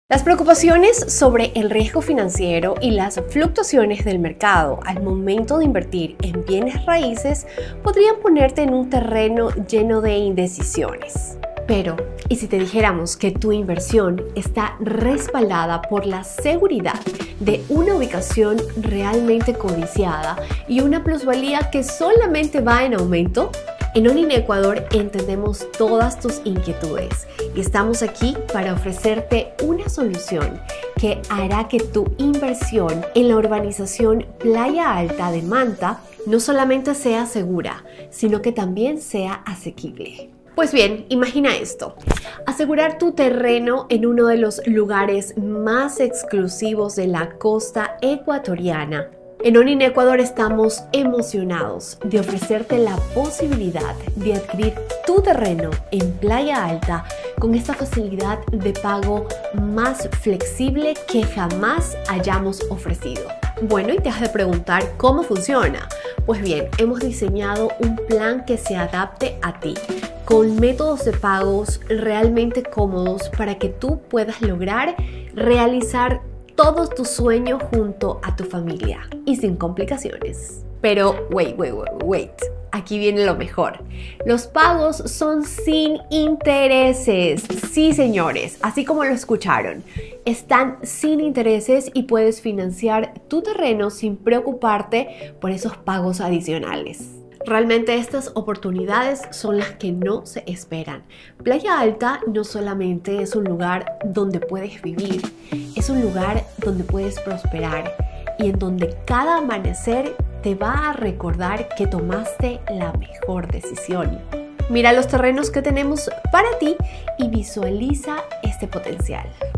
Las preocupaciones sobre el riesgo financiero y las fluctuaciones del mercado al momento de invertir en bienes raíces podrían ponerte en un terreno lleno de indecisiones. Pero, ¿y si te dijéramos que tu inversión está respaldada por la seguridad de una ubicación realmente codiciada y una plusvalía que solamente va en aumento? En All-in Ecuador entendemos todas tus inquietudes y estamos aquí para ofrecerte una solución que hará que tu inversión en la urbanización Playa Alta de Manta no solamente sea segura, sino que también sea asequible. Pues bien, imagina esto: asegurar tu terreno en uno de los lugares más exclusivos de la costa ecuatoriana. En All-in Ecuador estamos emocionados de ofrecerte la posibilidad de adquirir tu terreno en Playa Alta con esta facilidad de pago más flexible que jamás hayamos ofrecido. Bueno, y te has de preguntar cómo funciona. Pues bien, hemos diseñado un plan que se adapte a ti, con métodos de pagos realmente cómodos para que tú puedas lograr realizar todos tus sueños junto a tu familia y sin complicaciones. Pero wait, aquí viene lo mejor. Los pagos son sin intereses. Sí, señores, así como lo escucharon. Están sin intereses y puedes financiar tu terreno sin preocuparte por esos pagos adicionales. Realmente estas oportunidades son las que no se esperan. Playa Alta no solamente es un lugar donde puedes vivir, es un lugar donde puedes prosperar y en donde cada amanecer te va a recordar que tomaste la mejor decisión. Mira los terrenos que tenemos para ti y visualiza este potencial.